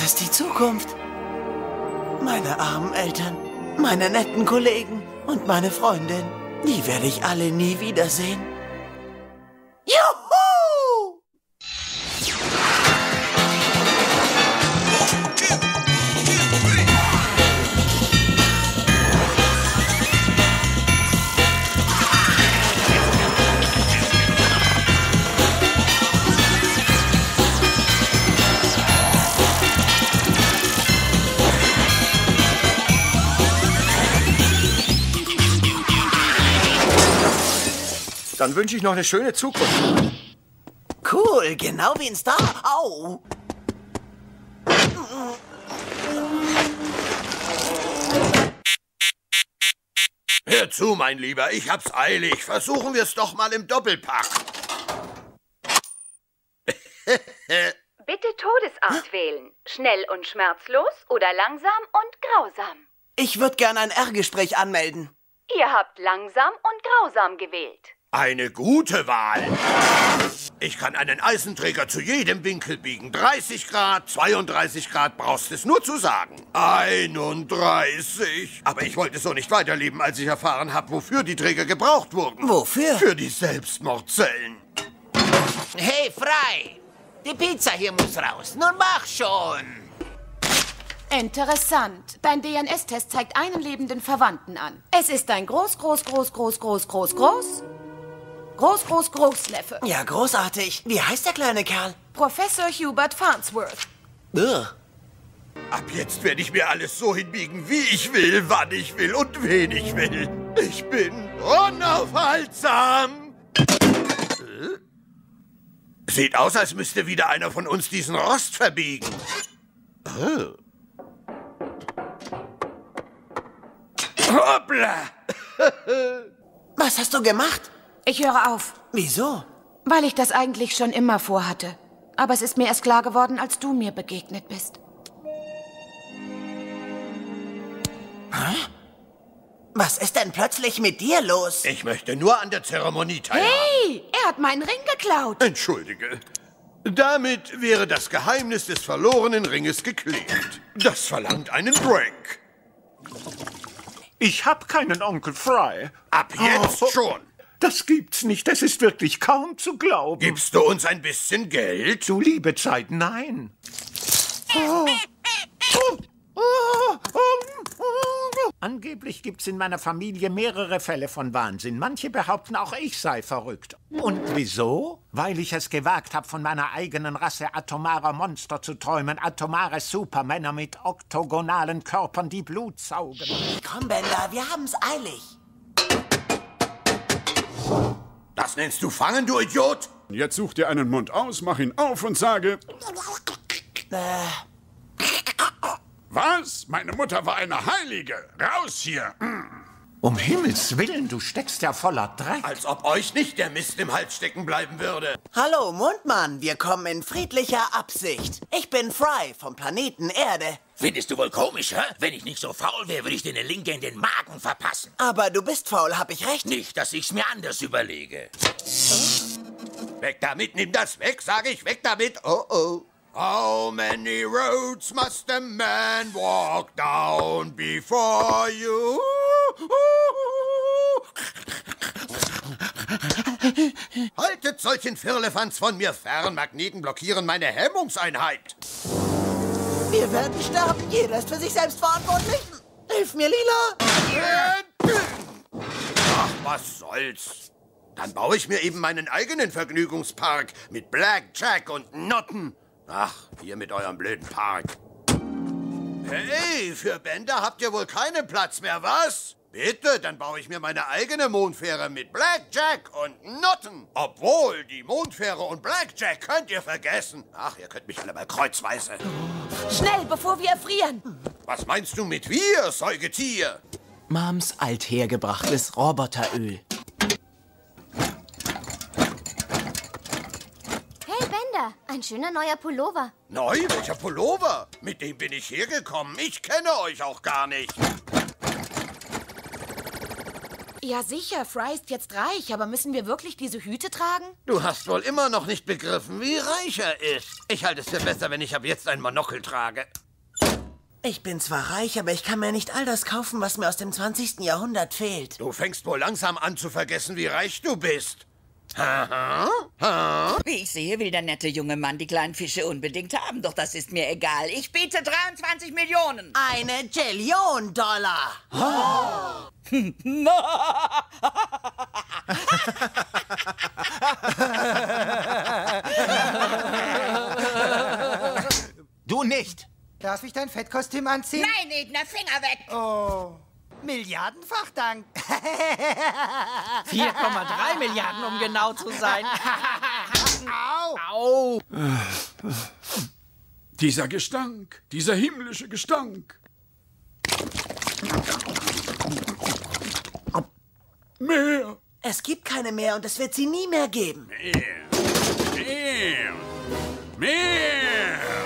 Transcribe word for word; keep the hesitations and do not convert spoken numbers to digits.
Das ist die Zukunft. Meine armen Eltern, meine netten Kollegen und meine Freundin. Die werde ich alle nie wiedersehen. Juhu! Dann wünsche ich noch eine schöne Zukunft. Cool, genau wie ein Star. Au! Hör zu, mein Lieber, ich hab's eilig. Versuchen wir es doch mal im Doppelpack. Bitte Todesart wählen. Schnell und schmerzlos oder langsam und grausam. Ich würde gern ein R-Gespräch anmelden. Ihr habt langsam und grausam gewählt. Eine gute Wahl. Ich kann einen Eisenträger zu jedem Winkel biegen. dreißig Grad, zweiunddreißig Grad, brauchst es nur zu sagen. einunddreißig. Aber ich wollte so nicht weiterleben, als ich erfahren habe, wofür die Träger gebraucht wurden. Wofür? Für die Selbstmordzellen. Hey, Frei! Die Pizza hier muss raus. Nun mach schon! Interessant. Dein D N S-Test zeigt einen lebenden Verwandten an. Es ist ein Groß, Groß, Groß, Groß, Groß, Groß, Groß, Groß, Groß, Großneffe. Ja, großartig. Wie heißt der kleine Kerl? Professor Hubert Farnsworth. Ugh. Ab jetzt werde ich mir alles so hinbiegen, wie ich will, wann ich will und wen ich will. Ich bin unaufhaltsam. Sieht aus, als müsste wieder einer von uns diesen Rost verbiegen. Oh. Hoppla! Was hast du gemacht? Ich höre auf, Wieso? weil ich das eigentlich schon immer vorhatte. Aber es ist mir erst klar geworden, als du mir begegnet bist. Hä? Was ist denn plötzlich mit dir los? Ich möchte nur an der Zeremonie teilhaben. Hey, er hat meinen Ring geklaut. Entschuldige. Damit wäre das Geheimnis des verlorenen Ringes geklärt. Das verlangt einen Drink. Ich hab keinen Onkel Fry. Ab jetzt Oh. schon. Das gibt's nicht. Das ist wirklich kaum zu glauben. Gibst du uns ein bisschen Geld? Du liebe Zeit, nein. Oh. Oh. Oh. Oh. Angeblich gibt's in meiner Familie mehrere Fälle von Wahnsinn. Manche behaupten, auch ich sei verrückt. Und wieso? Weil ich es gewagt habe, von meiner eigenen Rasse atomarer Monster zu träumen. Atomare Supermänner mit oktogonalen Körpern, die Blut saugen. Komm, Bender, wir haben's eilig. Das nennst du Fangen, du Idiot? Jetzt such dir einen Mund aus, mach ihn auf und sage... Äh, Was? Meine Mutter war eine Heilige. Raus hier. Um Himmels Willen, du steckst ja voller Dreck. Als ob euch nicht der Mist im Hals stecken bleiben würde. hallo, Mundmann, wir kommen in friedlicher Absicht. Ich bin Fry vom Planeten Erde. Findest du wohl komisch, hä? Wenn ich nicht so faul wäre, würde ich dir eine Linke in den Magen verpassen. Aber du bist faul, hab ich recht? Nicht, dass ich's mir anders überlege. Weg damit, nimm das weg, sage ich, weg damit. Oh, oh. How many roads must a man walk down before you? Haltet solchen Firlefanz von mir fern. Magneten blockieren meine Hemmungseinheit. Wir werden sterben. Jeder ist für sich selbst verantwortlich. Hilf mir, Lila. Ach, was soll's. Dann baue ich mir eben meinen eigenen Vergnügungspark mit Blackjack und Noten. Ach, hier mit eurem blöden Park. Hey, für Bänder habt ihr wohl keinen Platz mehr, was? Bitte, dann baue ich mir meine eigene Mondfähre mit Blackjack und Noten. Obwohl, die Mondfähre und Blackjack könnt ihr vergessen. Ach, ihr könnt mich alle mal kreuzweise. Schnell, bevor wir erfrieren. Was meinst du mit wir, Säugetier? Mams althergebrachtes Roboteröl. Hey, Bender, ein schöner neuer Pullover. Neu? Welcher Pullover? Mit dem bin ich hergekommen. Ich kenne euch auch gar nicht. Ja, sicher, Fry ist jetzt reich, aber müssen wir wirklich diese Hüte tragen? Du hast wohl immer noch nicht begriffen, wie reich er ist. Ich halte es für besser, wenn ich ab jetzt ein Monokel trage. Ich bin zwar reich, aber ich kann mir nicht all das kaufen, was mir aus dem zwanzigsten Jahrhundert fehlt. Du fängst wohl langsam an zu vergessen, wie reich du bist. Ha, ha? Wie ich sehe, will der nette junge Mann die kleinen Fische unbedingt haben. Doch das ist mir egal. Ich biete dreiundzwanzig Millionen. Eine Billion Dollar. Oh. Du nicht. Darf ich dein Fettkostüm anziehen? Nein, Edner, Finger weg. Oh. Milliardenfach Dank. vier Komma drei Milliarden, um genau zu sein. Au! Au! Dieser Gestank, dieser himmlische Gestank. Mehr. Es gibt keine mehr und es wird sie nie mehr geben. Mehr. Mehr. Mehr.